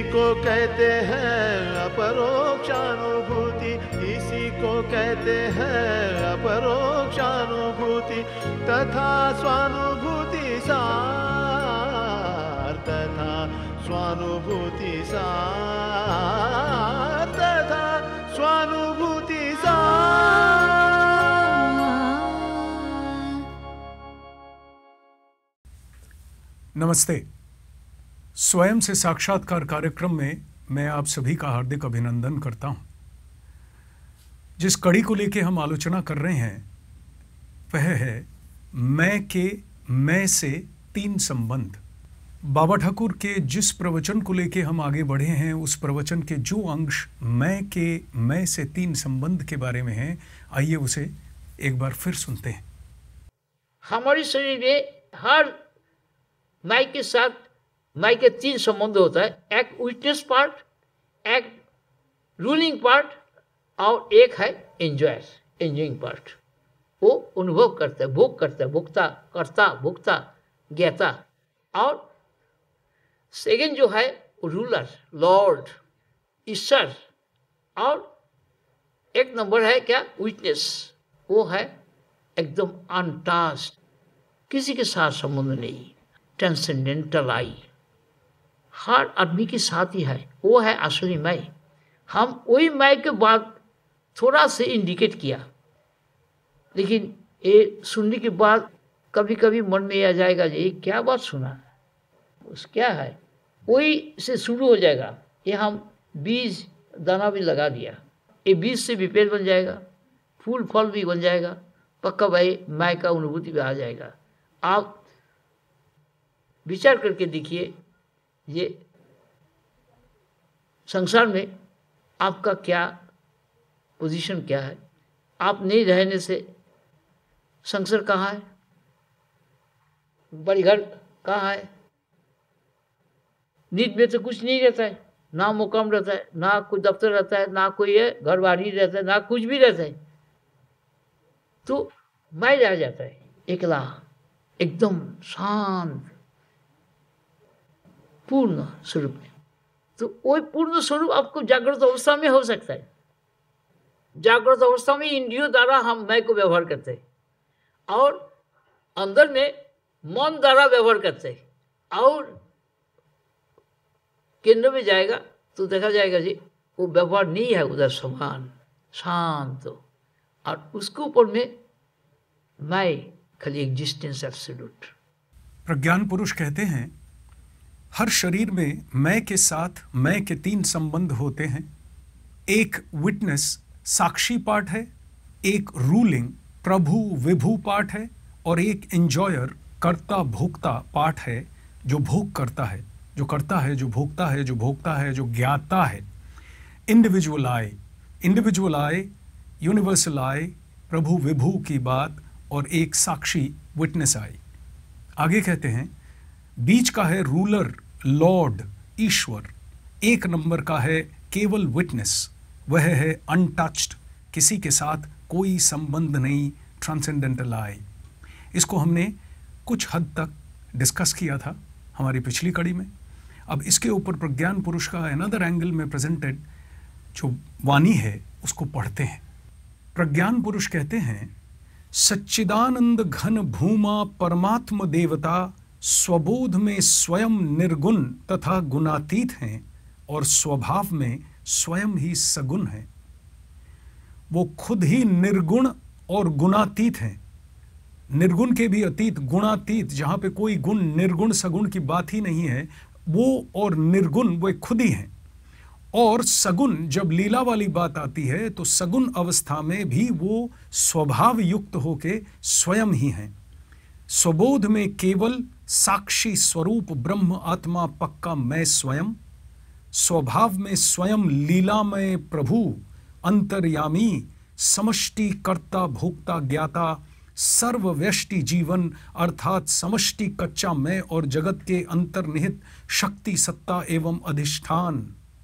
को कहते हैं अपरोक्षानुभूति, इसी को कहते हैं अपरोक्षानुभूति। तथा स्वानुभूति सार, तथा स्वानुभूति सार, तथा स्वानुभूति सार। नमस्ते। स्वयं से साक्षात्कार कार्यक्रम में मैं आप सभी का हार्दिक अभिनंदन करता हूं। जिस कड़ी को लेकर हम आलोचना कर रहे हैं वह है मैं के मैं से तीन संबंध। बाबा ठाकुर के जिस प्रवचन को लेकर हम आगे बढ़े हैं उस प्रवचन के जो अंश मैं के मैं से तीन संबंध के बारे में हैं, आइए उसे एक बार फिर सुनते हैं। हमारे शरीर में हर मैं के साथ मैं के तीन संबंध होता है। एक विटनेस पार्ट, एक रूलिंग पार्ट और एक है एंजॉइंग पार्ट। वो अनुभव करता है, भोग करता है, भोक्ता करता, भोक्ता ज्ञाता। और सेकंड जो है रूलर, लॉर्ड, ईश्वर। और एक नंबर है क्या, विटनेस। वो है एकदम अनटच्ड, किसी के साथ संबंध नहीं, ट्रांसेंडेंटल आई। हर आदमी के साथ ही है, वो है असली मैं। हम वही मैं के बाद थोड़ा से इंडिकेट किया, लेकिन ये सुनने के बाद कभी कभी मन में आ जाएगा ये क्या बात सुना, उस क्या है, वही से शुरू हो जाएगा। ये हम बीज दाना भी लगा दिया, ये बीज से भी पेड़ बन जाएगा, फूल फल भी बन जाएगा, पक्का भाई मैं का अनुभूति भी आ जाएगा। आप विचार करके देखिए, ये संसार में आपका क्या पोजीशन क्या है। आप नहीं रहने से संसार कहाँ है, बड़ी घर कहाँ है। नींद में तो कुछ नहीं रहता है, ना मुकाम रहता है, ना कोई दफ्तर रहता है, ना कोई घर बाड़ी रहता है, ना कुछ भी रहता है। तो मैं रह जाता है अकेला, एकदम शांत पूर्ण स्वरूप में। तो वही पूर्ण स्वरूप आपको जागृत अवस्था में हो सकता है। जागृत अवस्था में इंद्रियों द्वारा हम मैं को व्यवहार करते हैं, और अंदर में मन द्वारा व्यवहार करते हैं। और केंद्र में जाएगा तो देखा जाएगा जी वो व्यवहार नहीं है उधर, समान शांत, और उसके ऊपर में मैं खाली एग्जिस्टेंस एब्सोल्यूट। प्रज्ञान पुरुष कहते हैं हर शरीर में मैं के साथ मैं के तीन संबंध होते हैं। एक विटनेस साक्षी पार्ट है, एक रूलिंग प्रभु विभु पार्ट है, और एक एंजॉयर कर्ता भोक्ता पार्ट है, जो भोग करता है, जो करता है, जो भोगता है, जो भोगता है, जो ज्ञाता है। इंडिविजुअल आई, यूनिवर्सल आई, प्रभु विभु की बात, और एक साक्षी विटनेस आई। आगे कहते हैं बीच का है रूलर लॉर्ड ईश्वर, एक नंबर का है केवल विटनेस, वह है अनटच्ड, किसी के साथ कोई संबंध नहीं, ट्रांसेंडेंटल आई। इसको हमने कुछ हद तक डिस्कस किया था हमारी पिछली कड़ी में। अब इसके ऊपर प्रज्ञान पुरुष का अनदर एंगल में प्रेजेंटेड जो वाणी है उसको पढ़ते हैं। प्रज्ञान पुरुष कहते हैं सच्चिदानंद घन भूमा परमात्म देवता स्वबोध में स्वयं निर्गुण तथा गुणातीत हैं, और स्वभाव में स्वयं ही सगुण हैं। वो खुद ही निर्गुण और गुणातीत हैं, निर्गुण के भी अतीत, गुणातीत, जहां पे कोई गुण निर्गुण सगुण की बात ही नहीं है, वो और निर्गुण वे खुद ही हैं। और सगुण जब लीला वाली बात आती है तो सगुण अवस्था में भी वो स्वभाव युक्त होके स्वयं ही हैं। स्वबोध में केवल साक्षी स्वरूप ब्रह्म आत्मा पक्का मैं स्वयं, स्वभाव में स्वयं लीलामय प्रभु अंतर्यामी, समष्टि कर्ता भोक्ता ज्ञाता, सर्वव्यष्टि जीवन अर्थात समष्टि कच्चा मैं और जगत के अंतर्निहित शक्ति सत्ता एवं अधिष्ठान।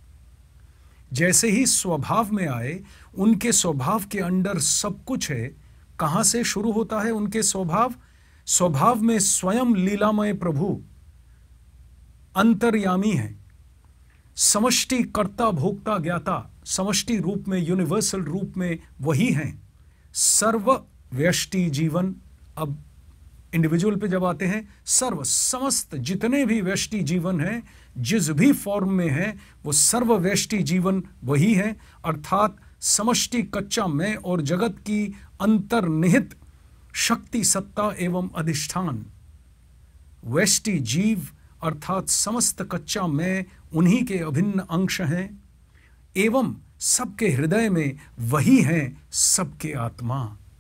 जैसे ही स्वभाव में आए, उनके स्वभाव के अंदर सब कुछ है। कहां से शुरू होता है उनके स्वभाव? स्वभाव में स्वयं लीलामय प्रभु अंतर्यामी है, समष्टि कर्ता भोक्ता ज्ञाता, समष्टि रूप में, यूनिवर्सल रूप में वही हैं। सर्व व्यष्टि जीवन, अब इंडिविजुअल पे जब आते हैं, सर्व समस्त जितने भी व्यष्टि जीवन हैं, जिस भी फॉर्म में है, वो सर्व व्यष्टि जीवन वही है, अर्थात समष्टि कच्चा मैं और जगत की अंतर्निहित शक्ति सत्ता एवं अधिष्ठान। व्यष्टि जीव अर्थात समस्त कच्चा मैं उन्हीं के अभिन्न अंश हैं, एवं सबके हृदय में वही हैं सबके आत्मा।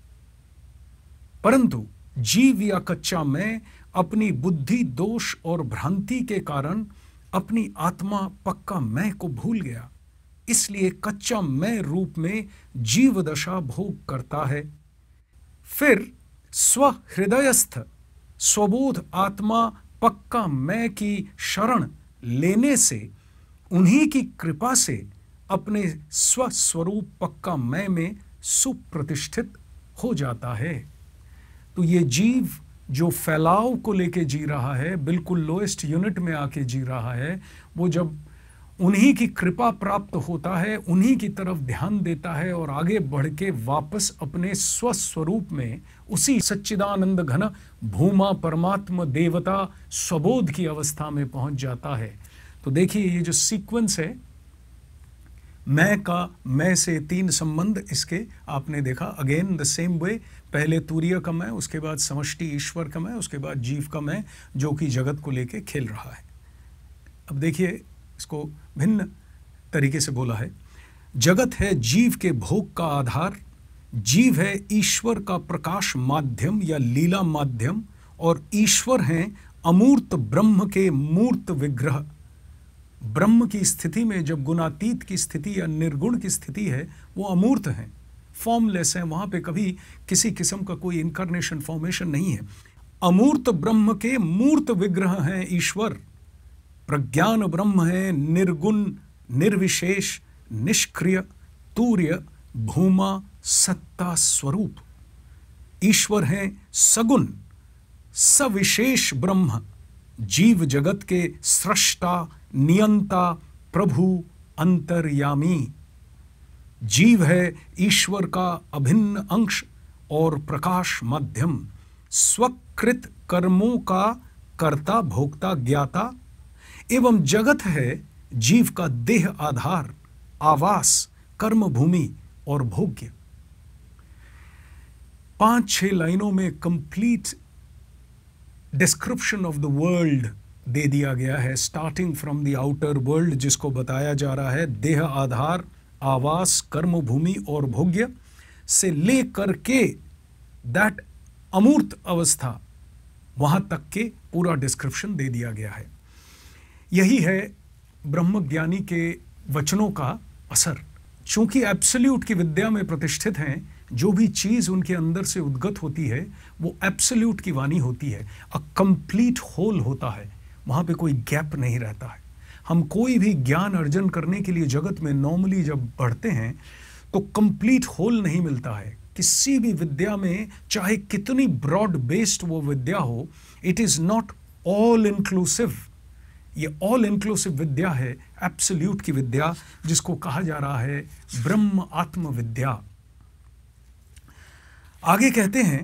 परंतु जीव या कच्चा मैं अपनी बुद्धि दोष और भ्रांति के कारण अपनी आत्मा पक्का मैं को भूल गया, इसलिए कच्चा मैं रूप में जीव दशा भोग करता है। फिर स्व हृदयस्थ स्वबोध आत्मा पक्का मैं की शरण लेने से, उन्हीं की कृपा से अपने स्वस्वरूप पक्का मैं में सुप्रतिष्ठित हो जाता है। तो ये जीव जो फैलाव को लेके जी रहा है, बिल्कुल लोएस्ट यूनिट में आके जी रहा है, वो जब उन्हीं की कृपा प्राप्त होता है, उन्हीं की तरफ ध्यान देता है और आगे बढ़ के वापस अपने स्वस्वरूप में, उसी सच्चिदानंद घन भूमा परमात्मा देवता स्वबोध की अवस्था में पहुंच जाता है। तो देखिए ये जो सीक्वेंस है, मैं का मैं से तीन संबंध, इसके आपने देखा अगेन द सेम वे, पहले तूर्य का मैं, उसके बाद समष्टि ईश्वर का मैं, उसके बाद जीव का मैं जो कि जगत को लेके खेल रहा है। अब देखिए इसको भिन्न तरीके से बोला है। जगत है जीव के भोग का आधार, जीव है ईश्वर का प्रकाश माध्यम या लीला माध्यम, और ईश्वर हैं अमूर्त ब्रह्म के मूर्त विग्रह। ब्रह्म की स्थिति में जब गुणातीत की स्थिति या निर्गुण की स्थिति है, वो अमूर्त हैं, फॉर्मलेस हैं, वहां पे कभी किसी किस्म का कोई इनकारनेशन फॉर्मेशन नहीं है। अमूर्त ब्रह्म के मूर्त विग्रह हैं ईश्वर। प्रज्ञान ब्रह्म है निर्गुण निर्विशेष निष्क्रिय तूर्य भूमा सत्ता स्वरूप। ईश्वर है सगुण सविशेष ब्रह्म, जीव जगत के सृष्टा नियंता प्रभु अंतर्यामी। जीव है ईश्वर का अभिन्न अंश और प्रकाश माध्यम, स्वकृत कर्मों का कर्ता भोक्ता ज्ञाता, एवं जगत है जीव का देह आधार, आवास, कर्म भूमि और भोग्य। 5-6 लाइनों में complete description of the world दे दिया गया है, starting from the outer world, जिसको बताया जा रहा है देह आधार, आवास, कर्म भूमि और भोग्य, से लेकर के दैट अमूर्त अवस्था वहां तक के पूरा डिस्क्रिप्शन दे दिया गया है। यही है ब्रह्मज्ञानी के वचनों का असर। चूंकि एब्सोल्यूट की विद्या में प्रतिष्ठित हैं, जो भी चीज उनके अंदर से उद्गत होती है वो एब्सोल्यूट की वाणी होती है, अ कंप्लीट होल होता है, वहां पे कोई गैप नहीं रहता है। हम कोई भी ज्ञान अर्जन करने के लिए जगत में नॉर्मली जब बढ़ते हैं तो कंप्लीट होल नहीं मिलता है। किसी भी विद्या में चाहे कितनी ब्रॉड बेस्ड वो विद्या हो, it is not all inclusive. ये ऑल इंक्लूसिव विद्या है, एब्सोल्यूट की विद्या, जिसको कहा जा रहा है ब्रह्म आत्म विद्या। आगे कहते हैं,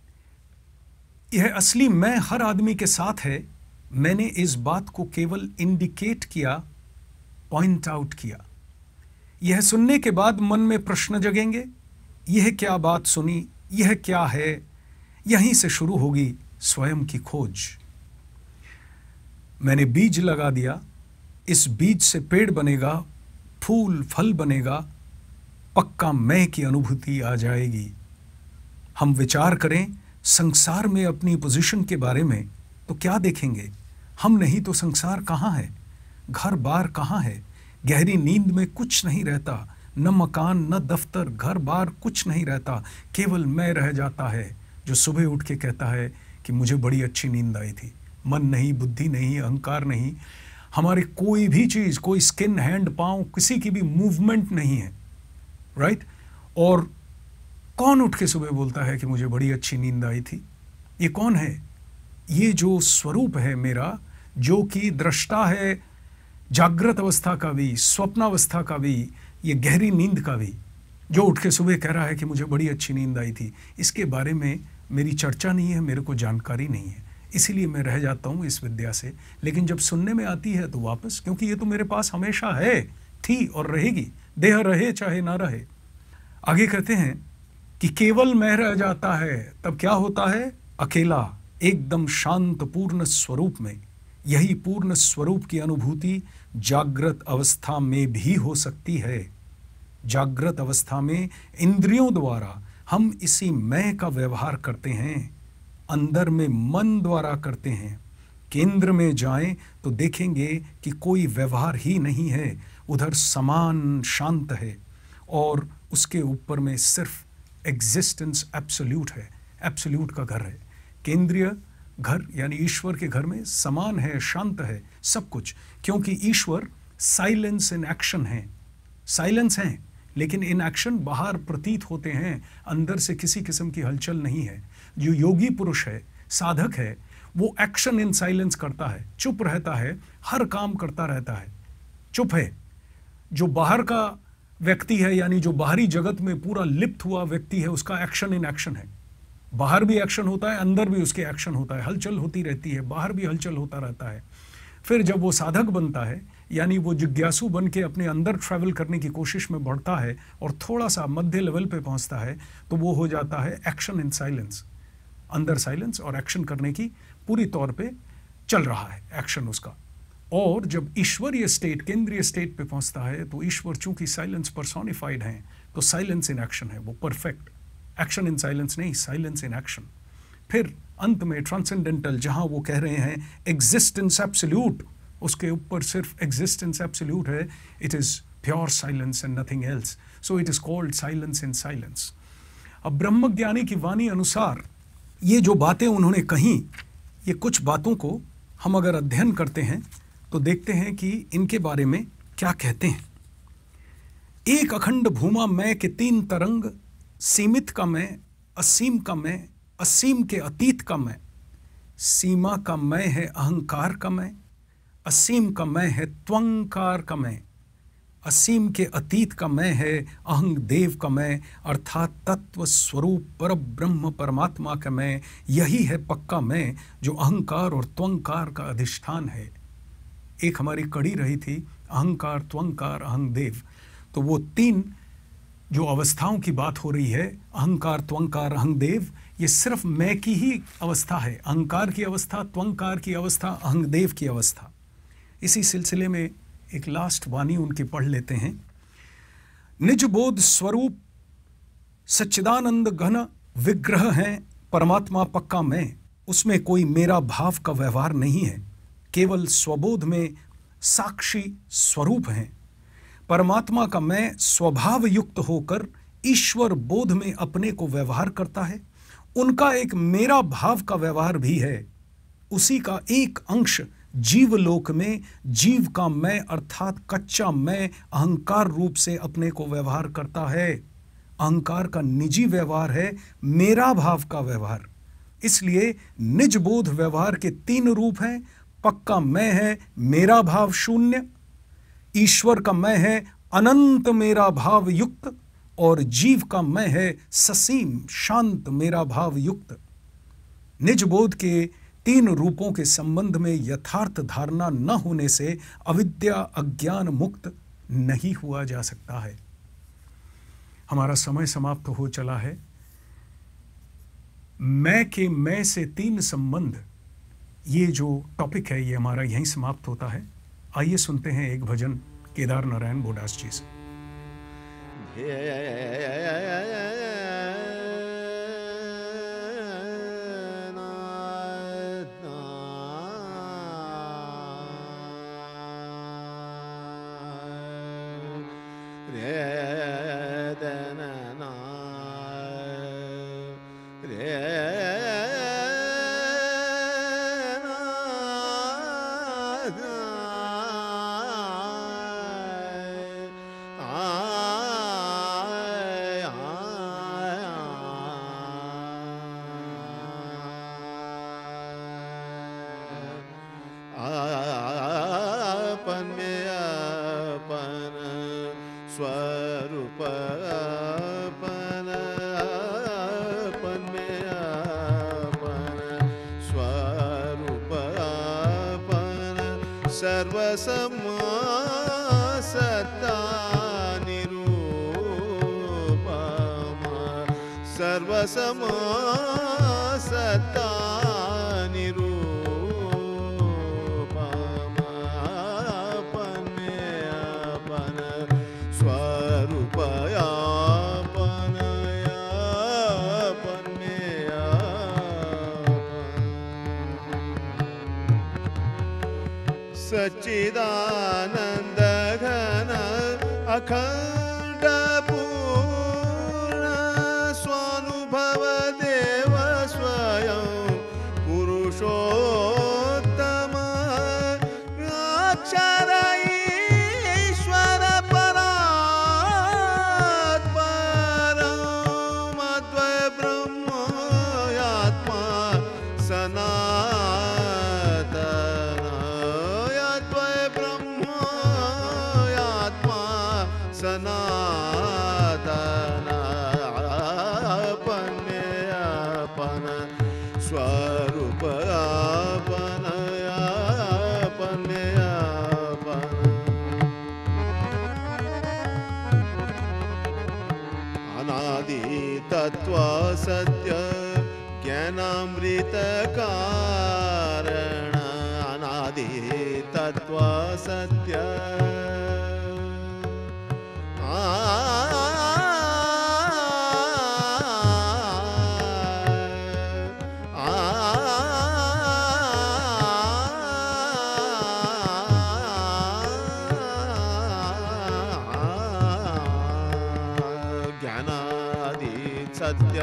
यह असली मैं हर आदमी के साथ है। मैंने इस बात को केवल इंडिकेट किया, पॉइंट आउट किया। यह सुनने के बाद मन में प्रश्न जगेंगे, यह क्या बात सुनी, यह क्या है। यहीं से शुरू होगी स्वयं की खोज। मैंने बीज लगा दिया, इस बीज से पेड़ बनेगा, फूल फल बनेगा, पक्का मैं की अनुभूति आ जाएगी। हम विचार करें संसार में अपनी पोजीशन के बारे में तो क्या देखेंगे? हम नहीं तो संसार कहाँ है, घर बार कहाँ है। गहरी नींद में कुछ नहीं रहता, न मकान न दफ्तर, घर बार कुछ नहीं रहता, केवल मैं रह जाता है, जो सुबह उठ के कहता है कि मुझे बड़ी अच्छी नींद आई थी। मन नहीं, बुद्धि नहीं, अहंकार नहीं, हमारी कोई भी चीज, कोई स्किन, हैंड, पांव, किसी की भी मूवमेंट नहीं है, राइट। और कौन उठ के सुबह बोलता है कि मुझे बड़ी अच्छी नींद आई थी? ये कौन है? ये जो स्वरूप है मेरा, जो कि दृष्टा है, जागृत अवस्था का भी, स्वप्नावस्था का भी, ये गहरी नींद का भी। जो उठ के सुबह कह रहा है कि मुझे बड़ी अच्छी नींद आई थी, इसके बारे में मेरी चर्चा नहीं है, मेरे को जानकारी नहीं है, इसीलिए मैं रह जाता हूँ इस विद्या से। लेकिन जब सुनने में आती है तो वापस, क्योंकि ये तो मेरे पास हमेशा है, थी और रहेगी, देह रहे चाहे ना रहे। आगे कहते हैं कि केवल मैं रह जाता है तब क्या होता है? अकेला, एकदम शांत पूर्ण स्वरूप में। यही पूर्ण स्वरूप की अनुभूति जागृत अवस्था में भी हो सकती है। जागृत अवस्था में इंद्रियों द्वारा हम इसी मैं का व्यवहार करते हैं, अंदर में मन द्वारा करते हैं। केंद्र में जाएं तो देखेंगे कि कोई व्यवहार ही नहीं है, उधर समान शांत है और उसके ऊपर में सिर्फ एग्जिस्टेंस एब्सोल्यूट है, एब्सोल्यूट का घर है। केंद्रीय घर यानी ईश्वर के घर में समान है, शांत है सब कुछ, क्योंकि ईश्वर साइलेंस इन एक्शन है। साइलेंस है लेकिन इन एक्शन बाहर प्रतीत होते हैं, अंदर से किसी किस्म की हलचल नहीं है। जो योगी पुरुष है, साधक है, वो एक्शन इन साइलेंस करता है, चुप रहता है, हर काम करता रहता है, चुप है। जो बाहर का व्यक्ति है यानी जो बाहरी जगत में पूरा लिप्त हुआ व्यक्ति है, उसका एक्शन इन एक्शन है। बाहर भी एक्शन होता है, अंदर भी उसके एक्शन होता है, हलचल होती रहती है, बाहर भी हलचल होता रहता है। फिर जब वो साधक बनता है यानी वो जिज्ञासु बन के अपने अंदर ट्रैवल करने की कोशिश में बढ़ता है और थोड़ा सा मध्य लेवल पे पहुंचता है, तो वो हो जाता है एक्शन इन साइलेंस। अंदर साइलेंस और एक्शन करने की पूरी तौर पे चल रहा है एक्शन उसका। और जब ईश्वरीय स्टेट, केंद्रीय स्टेट पे पहुंचता है, तो ईश्वर चूंकि साइलेंस पर्सोनिफाइड है, तो साइलेंस इन एक्शन है, वो परफेक्ट। एक्शन इन साइलेंस नहीं, साइलेंस इन एक्शन। फिर अंत में ट्रांसेंडेंटल, जहां वो कह रहे हैं एग्जिस्टेंस एब्सोल्यूट, उसके ऊपर सिर्फ एग्जिस्टेंस एब्सोल्यूट है। It is pure silence and nothing else, so it is called silence in silence. अब ब्रह्मज्ञानी की वाणी अनुसार ये जो बातें उन्होंने कही, ये कुछ बातों को हम अगर अध्ययन करते हैं तो देखते हैं कि इनके बारे में क्या कहते हैं। एक अखंड भूमा मैं के तीन तरंग, सीमित का मैं, असीम का मैं, असीम के अतीत का मैं। सीमा का मैं है अहंकार का मैं, असीम का मैं है त्वंकार का मैं, असीम के अतीत का मैं है अहंग देव का मैं, अर्थात तत्व स्वरूप पर ब्रह्म परमात्मा का मैं। यही है पक्का मैं जो अहंकार और त्वंकार का अधिष्ठान है। एक हमारी कड़ी रही थी अहंकार, त्वंकार, अहंग देव। तो वो तीन जो अवस्थाओं की बात हो रही है, अहंकार, त्वंकार, अहंग देव, ये सिर्फ मैं की ही अवस्था है। अहंकार की अवस्था, त्वंकार की अवस्था, अहंग देव की अवस्था। इसी सिलसिले में एक लास्ट वाणी उनकी पढ़ लेते हैं। निज बोध स्वरूप सच्चिदानंद घन विग्रह है परमात्मा पक्का मैं, उसमें कोई मेरा भाव का व्यवहार नहीं है, केवल स्वबोध में साक्षी स्वरूप है। परमात्मा का मैं स्वभाव युक्त होकर ईश्वर बोध में अपने को व्यवहार करता है। उनका एक मेरा भाव का व्यवहार भी है। उसी का एक अंश जीवलोक में जीव का मैं अर्थात कच्चा मैं अहंकार रूप से अपने को व्यवहार करता है। अहंकार का निजी व्यवहार है मेरा भाव का व्यवहार। इसलिए निज बोध व्यवहार के तीन रूप हैं। पक्का मैं है मेरा भाव शून्य, ईश्वर का मैं है अनंत मेरा भाव युक्त, और जीव का मैं है ससीम शांत मेरा भाव युक्त। निज बोध के तीन रूपों के संबंध में यथार्थ धारणा न होने से अविद्या अज्ञान मुक्त नहीं हुआ जा सकता है। हमारा समय समाप्त हो चला है। मैं के मैं से तीन संबंध, ये जो टॉपिक है ये हमारा यहीं समाप्त होता है। आइए सुनते हैं एक भजन केदार नारायण बोडास जी से। अपन में स्वरूपापन पन्मेयापन स्वरूपापन सर्वसमासत्ता निरूपमा सर्वसमासत्ता सच्चिदानंद घन अखंड पूर्ण स्वानुभव देव स्वयं पुरुषोत्तम अक्षर ईश्वर परात्परम अद्वय ब्रह्मयात्मा सनातन सनातन पन्मेयापन स्वरूपापन पन्मेयापन अनादि तत्व सत्य ज्ञानामृत कारण अनादि तत्व सत्य ज्ञानादि सत्य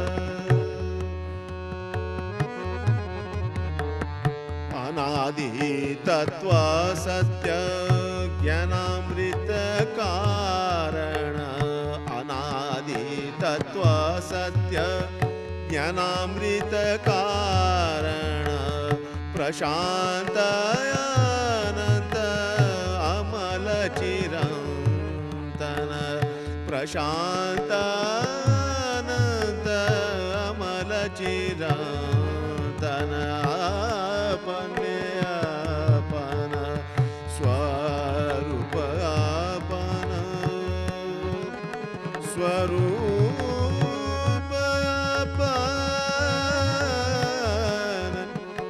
अनादि तत्व सत्य ज्ञानामृत कारण अनादि तत्व सत्य ज्ञानामृत कारण प्रशांत अनंत अमल चिरंतन प्रशांत अनंत अमल चिरंतन पन्मेयापन स्वरूपापन स्वरूपापन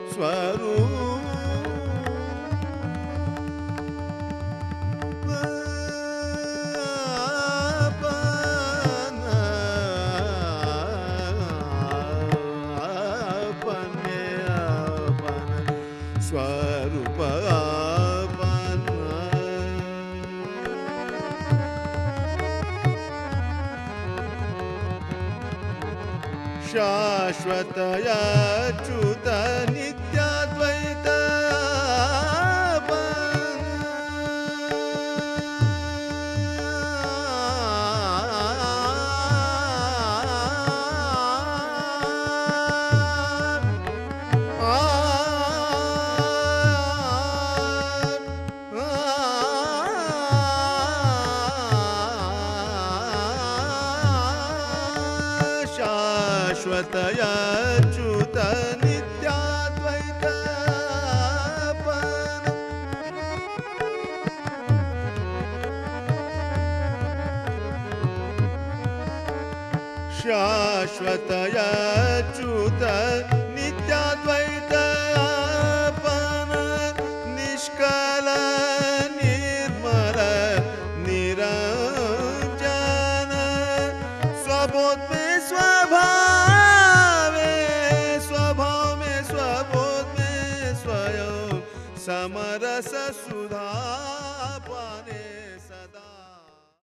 शाश्वत अच्युत नित्याद्वैत शाश्वत अच्युत नित्याद्वैत शाश्वत अच्युत नित्याद्वैत निष्कल निर्मल निरंजन स्वबोध में स्वभाव में स्वबोध में स्वयं समरस सुधा